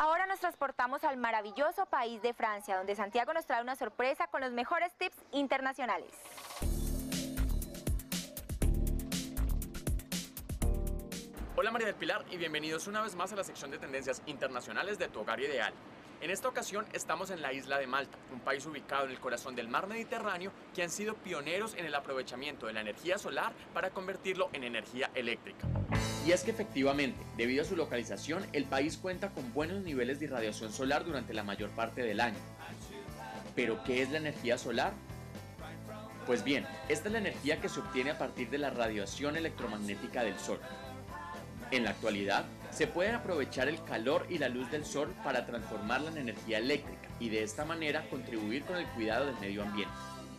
Ahora nos transportamos al maravilloso país de Francia, donde Santiago nos trae una sorpresa con los mejores tips internacionales. Hola María del Pilar y bienvenidos una vez más a la sección de tendencias internacionales de Tu Hogar Ideal. En esta ocasión estamos en la isla de Malta, un país ubicado en el corazón del mar Mediterráneo que han sido pioneros en el aprovechamiento de la energía solar para convertirlo en energía eléctrica. Y es que efectivamente, debido a su localización, el país cuenta con buenos niveles de irradiación solar durante la mayor parte del año. ¿Pero qué es la energía solar? Pues bien, esta es la energía que se obtiene a partir de la radiación electromagnética del Sol. En la actualidad, se puede aprovechar el calor y la luz del sol para transformarla en energía eléctrica y de esta manera contribuir con el cuidado del medio ambiente.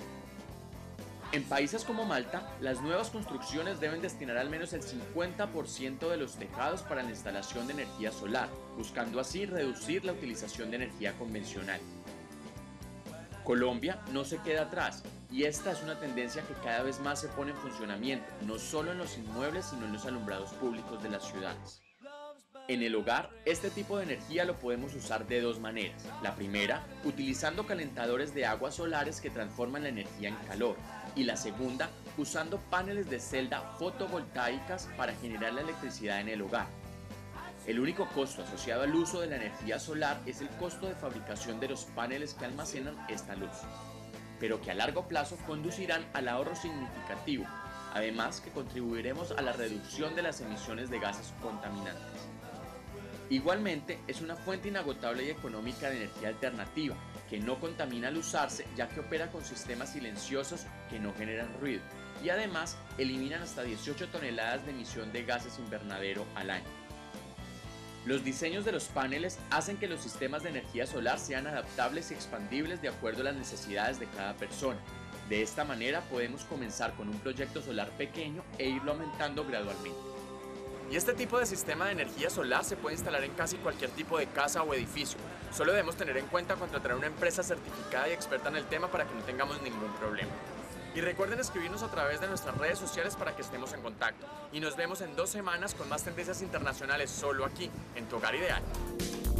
En países como Malta, las nuevas construcciones deben destinar al menos el 50% de los tejados para la instalación de energía solar, buscando así reducir la utilización de energía convencional. Colombia no se queda atrás, y esta es una tendencia que cada vez más se pone en funcionamiento, no solo en los inmuebles, sino en los alumbrados públicos de las ciudades. En el hogar, este tipo de energía lo podemos usar de dos maneras. La primera, utilizando calentadores de aguas solares que transforman la energía en calor. Y la segunda, usando paneles de celda fotovoltaicas para generar la electricidad en el hogar. El único costo asociado al uso de la energía solar es el costo de fabricación de los paneles que almacenan esta luz, pero que a largo plazo conducirán al ahorro significativo, además que contribuiremos a la reducción de las emisiones de gases contaminantes. Igualmente, es una fuente inagotable y económica de energía alternativa, que no contamina al usarse ya que opera con sistemas silenciosos que no generan ruido, y además eliminan hasta 18 toneladas de emisión de gases invernadero al año. Los diseños de los paneles hacen que los sistemas de energía solar sean adaptables y expandibles de acuerdo a las necesidades de cada persona. De esta manera podemos comenzar con un proyecto solar pequeño e irlo aumentando gradualmente. Y este tipo de sistema de energía solar se puede instalar en casi cualquier tipo de casa o edificio. Solo debemos tener en cuenta contratar a una empresa certificada y experta en el tema para que no tengamos ningún problema. Y recuerden escribirnos a través de nuestras redes sociales para que estemos en contacto. Y nos vemos en 2 semanas con más tendencias internacionales solo aquí, en Tu Hogar Ideal.